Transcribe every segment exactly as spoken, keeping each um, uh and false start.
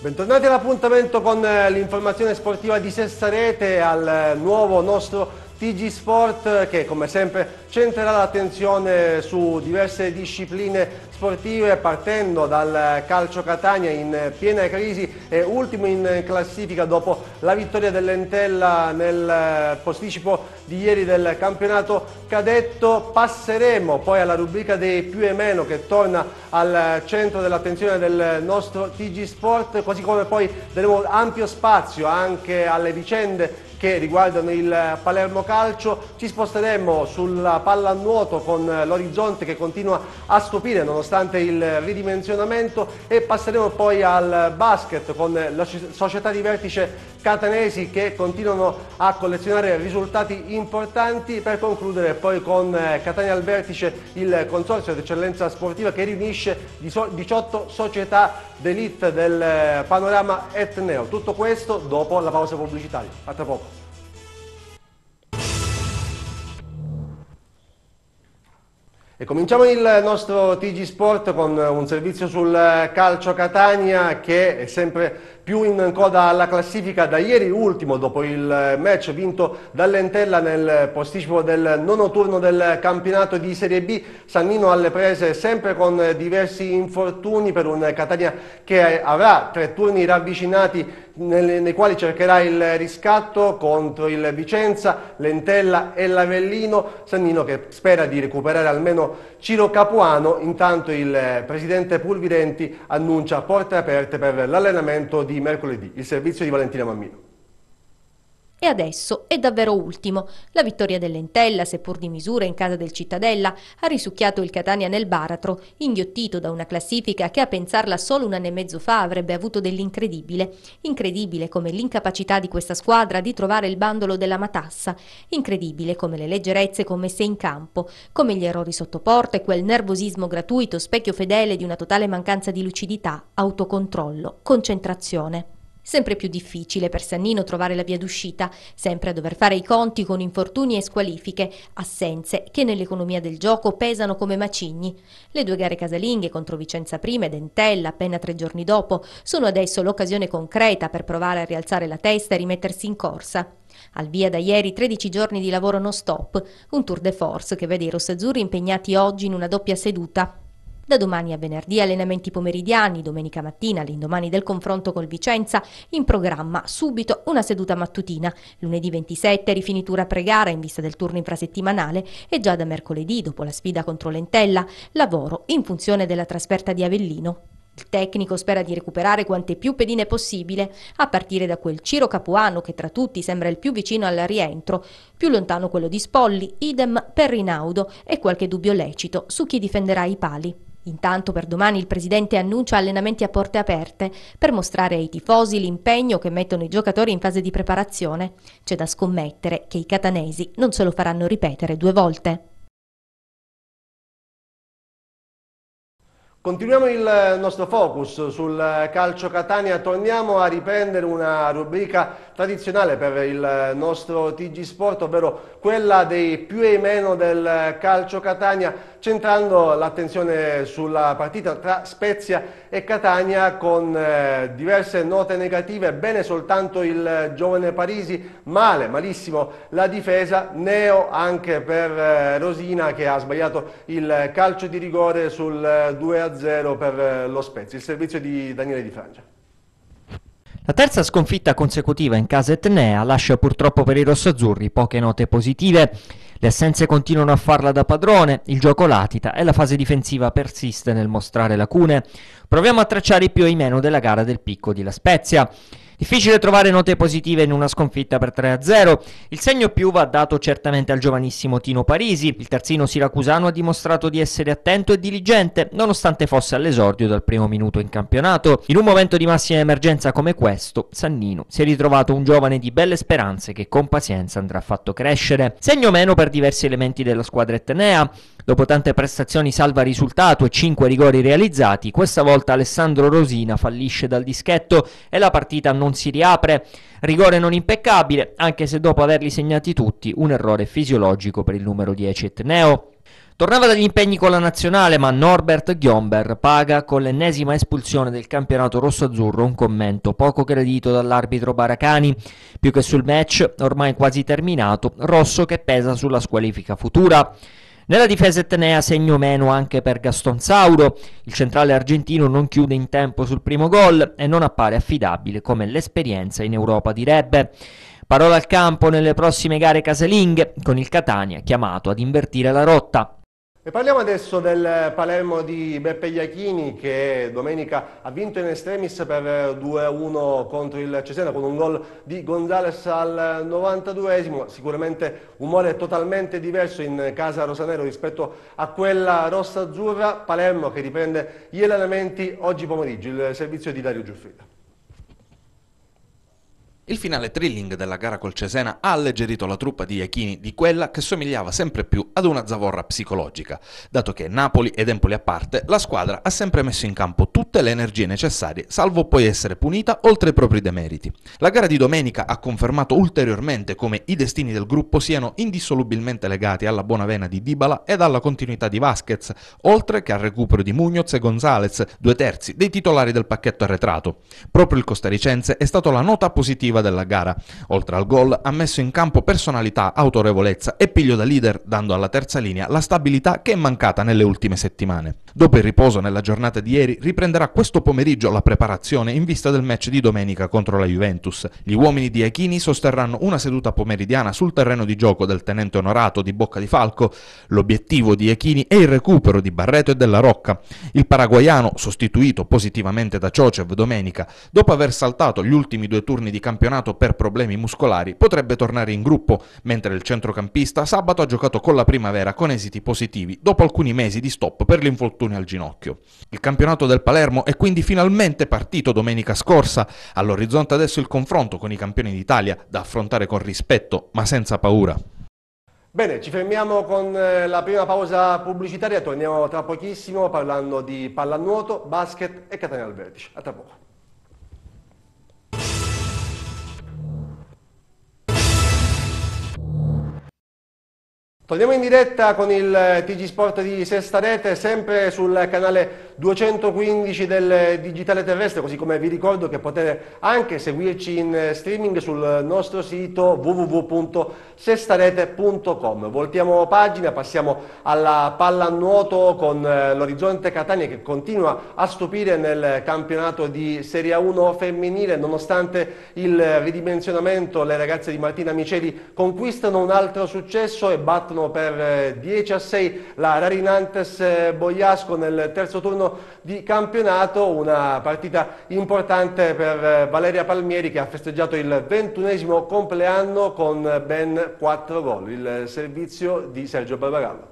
Bentornati all'appuntamento con l'informazione sportiva di Sessarete, al nuovo nostro T G Sport che come sempre centrerà l'attenzione su diverse discipline sportive, partendo dal calcio Catania in piena crisi e ultimo in classifica dopo la vittoria dell'Entella nel posticipo di ieri del campionato cadetto. Passeremo poi alla rubrica dei più e meno, che torna al centro dell'attenzione del nostro T G Sport, così come poi daremo ampio spazio anche alle vicende che riguardano il Palermo Calcio. Ci sposteremo sulla pallanuoto con l'Orizzonte che continua a stupire nonostante il ridimensionamento, e passeremo poi al basket con la società di vertice catanesi che continuano a collezionare risultati importanti, per concludere poi con Catania al Vertice, il consorzio d'eccellenza sportiva che riunisce diciotto società d'elite del panorama etneo. Tutto questo dopo la pausa pubblicitaria. A tra poco. E cominciamo il nostro T G Sport con un servizio sul calcio Catania, che è sempre più in coda alla classifica, da ieri ultimo dopo il match vinto dall'Entella nel posticipo del nono turno del campionato di Serie B. Sannino alle prese sempre con diversi infortuni, per un Catania che avrà tre turni ravvicinati nei, nei quali cercherà il riscatto contro il Vicenza, l'Entella e l'Avellino. Sannino che spera di recuperare almeno Ciro Capuano. Intanto il presidente Pulvirenti annuncia porte aperte per l'allenamento di mercoledì. Il servizio di Valentina Mammino. E adesso è davvero ultimo. La vittoria dell'Entella, seppur di misura in casa del Cittadella, ha risucchiato il Catania nel baratro, inghiottito da una classifica che a pensarla solo un anno e mezzo fa avrebbe avuto dell'incredibile. Incredibile come l'incapacità di questa squadra di trovare il bandolo della matassa. Incredibile come le leggerezze commesse in campo, come gli errori sotto porta e quel nervosismo gratuito, specchio fedele di una totale mancanza di lucidità, autocontrollo, concentrazione. Sempre più difficile per Sannino trovare la via d'uscita, sempre a dover fare i conti con infortuni e squalifiche, assenze che nell'economia del gioco pesano come macigni. Le due gare casalinghe contro Vicenza prima ed Entella appena tre giorni dopo sono adesso l'occasione concreta per provare a rialzare la testa e rimettersi in corsa. Al via da ieri tredici giorni di lavoro non stop, un tour de force che vede i rossazzurri impegnati oggi in una doppia seduta. Da domani a venerdì allenamenti pomeridiani, domenica mattina, all'indomani del confronto col Vicenza, in programma subito una seduta mattutina, lunedì ventisette rifinitura pre-gara in vista del turno infrasettimanale, e già da mercoledì, dopo la sfida contro l'Entella, lavoro in funzione della trasferta di Avellino. Il tecnico spera di recuperare quante più pedine possibile, a partire da quel Ciro Capuano che tra tutti sembra il più vicino al rientro, più lontano quello di Spolli, idem per Rinaudo, e qualche dubbio lecito su chi difenderà i pali. Intanto per domani il presidente annuncia allenamenti a porte aperte per mostrare ai tifosi l'impegno che mettono i giocatori in fase di preparazione. C'è da scommettere che i catanesi non se lo faranno ripetere due volte. Continuiamo il nostro focus sul calcio Catania, torniamo a riprendere una rubrica tradizionale per il nostro T G Sport, ovvero quella dei più e meno del calcio Catania, centrando l'attenzione sulla partita tra Spezia e Catania con eh, diverse note negative. Bene soltanto il giovane Parisi, male, malissimo la difesa, neo anche per eh, Rosina che ha sbagliato il calcio di rigore sul due a zero per lo Spezia. Il servizio di Daniele Di Frangia. La terza sconfitta consecutiva in casa etnea lascia purtroppo per i rossoazzurri poche note positive. Le assenze continuano a farla da padrone, il gioco latita e la fase difensiva persiste nel mostrare lacune. Proviamo a tracciare i più e i meno della gara del picco di La Spezia. Difficile trovare note positive in una sconfitta per tre a zero. Il segno più va dato certamente al giovanissimo Tino Parisi. Il terzino siracusano ha dimostrato di essere attento e diligente, nonostante fosse all'esordio dal primo minuto in campionato. In un momento di massima emergenza come questo, Sannino si è ritrovato un giovane di belle speranze che con pazienza andrà fatto crescere. Segno meno per diversi elementi della squadra etnea. Dopo tante prestazioni salva risultato e cinque rigori realizzati, questa volta Alessandro Rosina fallisce dal dischetto e la partita non si riapre. Rigore non impeccabile, anche se dopo averli segnati tutti, un errore fisiologico per il numero dieci etneo. Tornava dagli impegni con la nazionale, ma Norbert Gyomber paga con l'ennesima espulsione del campionato rosso-azzurro un commento poco gradito dall'arbitro Baracani. Più che sul match, ormai quasi terminato, rosso che pesa sulla squalifica futura. Nella difesa etnea segno meno anche per Gaston Sauro. Il centrale argentino non chiude in tempo sul primo gol e non appare affidabile come l'esperienza in Europa direbbe. Parola al campo nelle prossime gare casalinghe, con il Catania chiamato ad invertire la rotta. E parliamo adesso del Palermo di Beppe Iachini che domenica ha vinto in estremis per due a uno contro il Cesena con un gol di Gonzales al novantaduesimo. Sicuramente umore totalmente diverso in casa rosanero rispetto a quella rossa-azzurra. Palermo che riprende gli allenamenti oggi pomeriggio, il servizio di Dario Giuffrida. Il finale thrilling della gara col Cesena ha alleggerito la truppa di Iachini di quella che somigliava sempre più ad una zavorra psicologica, dato che Napoli ed Empoli a parte, la squadra ha sempre messo in campo tutte le energie necessarie, salvo poi essere punita oltre i propri demeriti. La gara di domenica ha confermato ulteriormente come i destini del gruppo siano indissolubilmente legati alla buona vena di Dybala ed alla continuità di Vasquez, oltre che al recupero di Muñoz e González, due terzi dei titolari del pacchetto arretrato. Proprio il costaricense è stato la nota positiva della gara. Oltre al gol ha messo in campo personalità, autorevolezza e piglio da leader, dando alla terza linea la stabilità che è mancata nelle ultime settimane. Dopo il riposo nella giornata di ieri riprenderà questo pomeriggio la preparazione in vista del match di domenica contro la Juventus. Gli uomini di Iachini sosterranno una seduta pomeridiana sul terreno di gioco del tenente onorato di Bocca di Falco. L'obiettivo di Iachini è il recupero di Barreto e della Rocca. Il paraguaiano, sostituito positivamente da Ciocev domenica, dopo aver saltato gli ultimi due turni di campionato per problemi muscolari, potrebbe tornare in gruppo, mentre il centrocampista sabato ha giocato con la Primavera con esiti positivi dopo alcuni mesi di stop per l'infortunio al ginocchio. Il campionato del Palermo è quindi finalmente partito domenica scorsa. All'orizzonte adesso il confronto con i campioni d'Italia, da affrontare con rispetto ma senza paura. Bene, ci fermiamo con la prima pausa pubblicitaria, torniamo tra pochissimo parlando di pallanuoto, basket e Catania al vertice. A tra poco. Torniamo in diretta con il T G Sport di Sesta Rete, sempre sul canale duecentoquindici del Digitale Terrestre, così come vi ricordo che potete anche seguirci in streaming sul nostro sito w w w punto sestarete punto com. Voltiamo pagina, passiamo alla pallanuoto con l'Orizzonte Catania che continua a stupire nel campionato di Serie A uno femminile. Nonostante il ridimensionamento, le ragazze di Martina Miceli conquistano un altro successo e battono per dieci a sei la Rarinantes Bogliasco nel terzo turno di campionato, una partita importante per Valeria Palmieri che ha festeggiato il ventunesimo compleanno con ben quattro gol, il servizio di Sergio Barbagallo.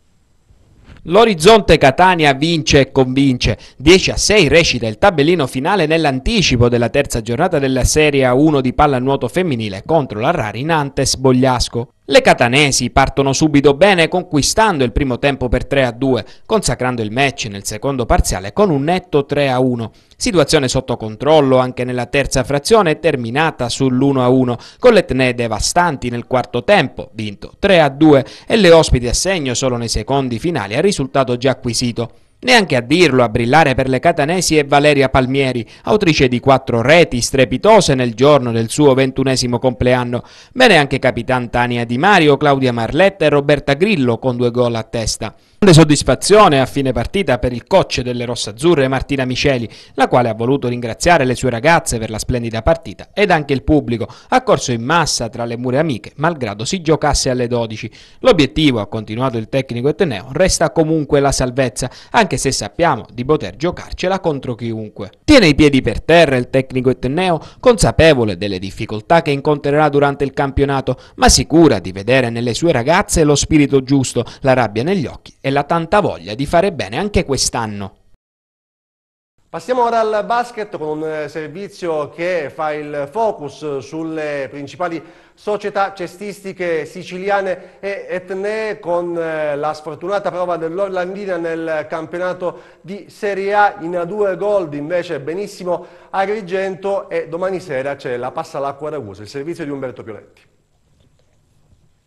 L'Orizzonte Catania vince e convince, dieci a sei recita il tabellino finale nell'anticipo della terza giornata della Serie A uno di pallanuoto femminile contro la Rarinantes Bogliasco. Le catanesi partono subito bene conquistando il primo tempo per tre a due, consacrando il match nel secondo parziale con un netto tre a uno. Situazione sotto controllo anche nella terza frazione terminata sull'uno a uno, con le etnee devastanti nel quarto tempo, vinto tre a due, e le ospiti a segno solo nei secondi finali al risultato già acquisito. Neanche a dirlo, a brillare per le catanesi è Valeria Palmieri, autrice di quattro reti strepitose nel giorno del suo ventunesimo compleanno. Bene anche Capitan Tania Di Mario, Claudia Marletta e Roberta Grillo con due gol a testa. Grande soddisfazione a fine partita per il coach delle rossazzurre Martina Miceli, la quale ha voluto ringraziare le sue ragazze per la splendida partita ed anche il pubblico, accorso in massa tra le mura amiche, malgrado si giocasse alle dodici. L'obiettivo, ha continuato il tecnico etneo, resta comunque la salvezza, anche se sappiamo di poter giocarcela contro chiunque. Tiene i piedi per terra il tecnico etneo, consapevole delle difficoltà che incontrerà durante il campionato, ma sicura di vedere nelle sue ragazze lo spirito giusto, la rabbia negli occhi e la tanta voglia di fare bene anche quest'anno. Passiamo ora al basket con un servizio che fa il focus sulle principali società cestistiche siciliane e etnee, con la sfortunata prova dell'Orlandina nel campionato di Serie A in A due Gold, invece benissimo Agrigento, e domani sera c'è la Passa all'Acqua Ragusa, il servizio di Umberto Pioletti.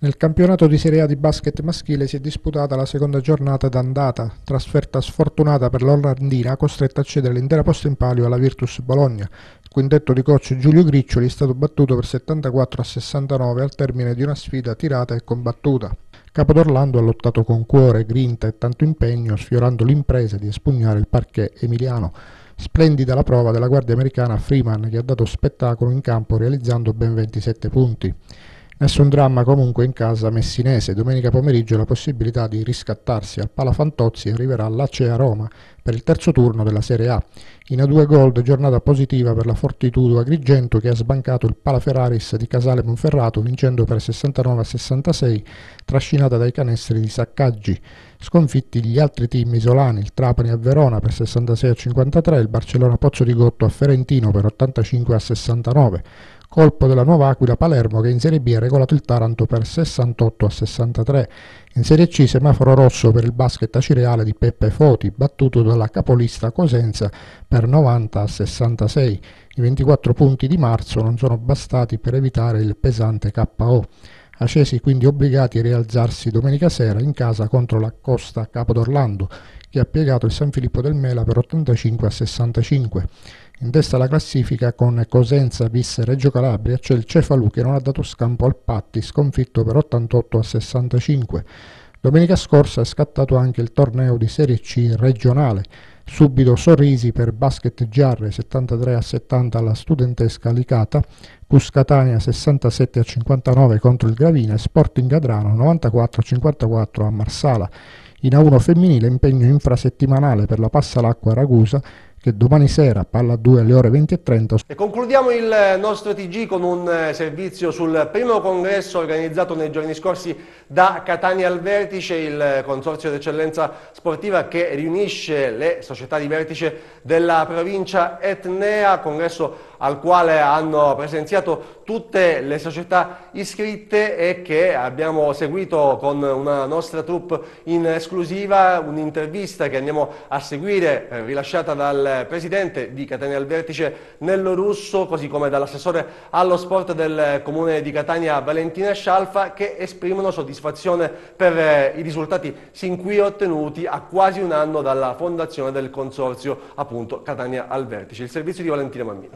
Nel campionato di Serie A di basket maschile si è disputata la seconda giornata d'andata, trasferta sfortunata per l'Orlandina costretta a cedere l'intera posta in palio alla Virtus Bologna. Il quintetto di coach Giulio Griccioli è stato battuto per settantaquattro a sessantanove al termine di una sfida tirata e combattuta. Capodorlando ha lottato con cuore, grinta e tanto impegno, sfiorando l'impresa di espugnare il parquet emiliano. Splendida la prova della guardia americana Freeman, che ha dato spettacolo in campo realizzando ben ventisette punti. Nessun dramma comunque in casa messinese. Domenica pomeriggio la possibilità di riscattarsi al Palafantozzi arriverà all'Acea Roma per il terzo turno della Serie A. In A due Gold giornata positiva per la Fortitudo Agrigento, che ha sbancato il Palaferraris di Casale Monferrato vincendo per sessantanove a sessantasei, trascinata dai canestri di Saccaggi. Sconfitti gli altri team isolani, il Trapani a Verona per sessantasei a cinquantatré, il Barcellona Pozzo di Gotto a Ferentino per ottantacinque a sessantanove. Colpo della Nuova Aquila Palermo, che in Serie B ha regolato il Taranto per sessantotto a sessantatré. In Serie C semaforo rosso per il basket acireale di Peppe Foti, battuto dalla capolista Cosenza per novanta a sessantasei. I ventiquattro punti di marzo non sono bastati per evitare il pesante K O. Acesi quindi obbligati a rialzarsi domenica sera in casa contro la Costa Capodorlando, che ha piegato il San Filippo del Mela per ottantacinque a sessantacinque. In testa alla classifica con Cosenza bis Reggio Calabria c'è il Cefalù, che non ha dato scampo al Patti, sconfitto per ottantotto a sessantacinque. Domenica scorsa è scattato anche il torneo di Serie C regionale. Subito sorrisi per Basket Giarre settantatré a settanta alla studentesca Licata, Cuscatania sessantasette a cinquantanove contro il Gravina e Sporting Adrano novantaquattro a cinquantaquattro a Marsala. In A uno femminile impegno infrasettimanale per la Passalacqua Ragusa, che domani sera, palla due alle ore venti e trenta. E concludiamo il nostro T G con un servizio sul primo congresso organizzato nei giorni scorsi da Catania al Vertice, il consorzio d'eccellenza sportiva che riunisce le società di vertice della provincia etnea, congresso al quale hanno presenziato tutte le società iscritte e che abbiamo seguito con una nostra troupe in esclusiva, un'intervista che andiamo a seguire eh, rilasciata dal presidente di Catania al Vertice Nello Russo, così come dall'assessore allo sport del comune di Catania Valentina Scialfa, che esprimono soddisfazione per eh, i risultati sin qui ottenuti a quasi un anno dalla fondazione del consorzio appunto Catania al Vertice. Il servizio di Valentina Mammino.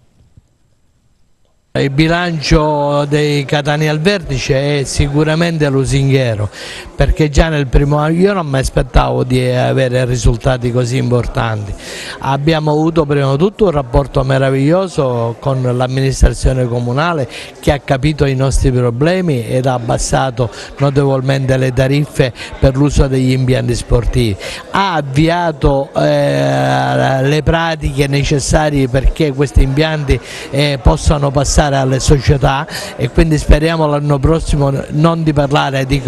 Il bilancio dei Catania al Vertice è sicuramente lusinghiero, perché già nel primo anno io non mi aspettavo di avere risultati così importanti. Abbiamo avuto prima di tutto un rapporto meraviglioso con l'amministrazione comunale, che ha capito i nostri problemi ed ha abbassato notevolmente le tariffe per l'uso degli impianti sportivi. Ha avviato eh, le pratiche necessarie perché questi impianti eh, possano passare alle società, e quindi speriamo l'anno prossimo non di parlare di,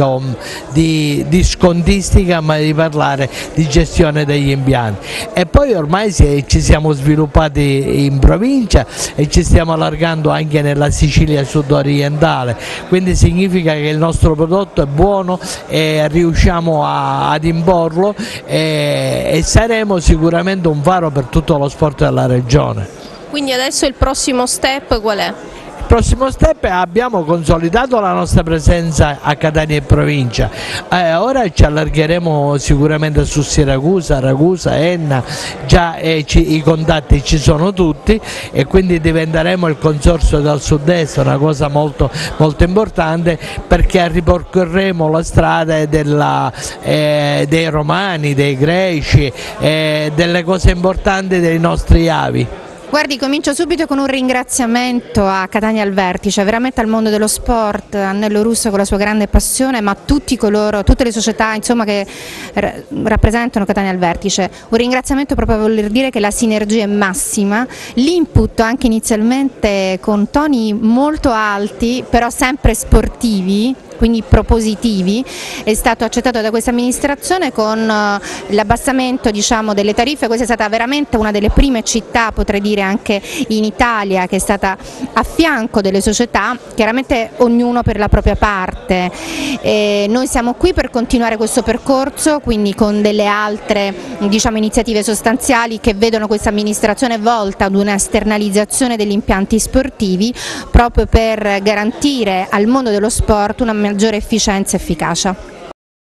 di, di scontistica, ma di parlare di gestione degli impianti. E poi ormai si, ci siamo sviluppati in provincia e ci stiamo allargando anche nella Sicilia sud-orientale, quindi significa che il nostro prodotto è buono e riusciamo a, ad imporlo e, e saremo sicuramente un faro per tutto lo sport della regione. Quindi adesso il prossimo step qual è? Il prossimo step è abbiamo consolidato la nostra presenza a Catania e provincia, eh, ora ci allargheremo sicuramente su Siracusa, Ragusa, Enna, già eh, ci, i contatti ci sono tutti e quindi diventeremo il consorzio del sud-est, una cosa molto, molto importante, perché ripercorreremo la strada della, eh, dei romani, dei greci, eh, delle cose importanti dei nostri avi. Guardi, comincio subito con un ringraziamento a Catania al Vertice, veramente al mondo dello sport, a Nello Russo con la sua grande passione, ma a tutti coloro, tutte le società insomma, che rappresentano Catania al Vertice. Un ringraziamento proprio a voler dire che la sinergia è massima, l'input anche inizialmente con toni molto alti, però sempre sportivi, quindi propositivi, è stato accettato da questa amministrazione con l'abbassamento diciamo, delle tariffe. Questa è stata veramente una delle prime città, potrei dire anche in Italia, che è stata a fianco delle società, chiaramente ognuno per la propria parte. E noi siamo qui per continuare questo percorso, quindi con delle altre diciamo, iniziative sostanziali che vedono questa amministrazione volta ad una esternalizzazione degli impianti sportivi, proprio per garantire al mondo dello sport una maggiore efficienza e efficacia.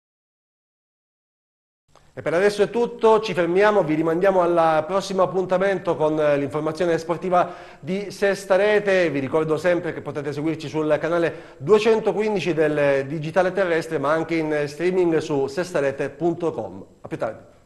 E per adesso è tutto, ci fermiamo, vi rimandiamo al prossimo appuntamento con l'informazione sportiva di Sesta Rete. Vi ricordo sempre che potete seguirci sul canale duecentoquindici del Digitale Terrestre, ma anche in streaming su sestarete punto com. A più tardi.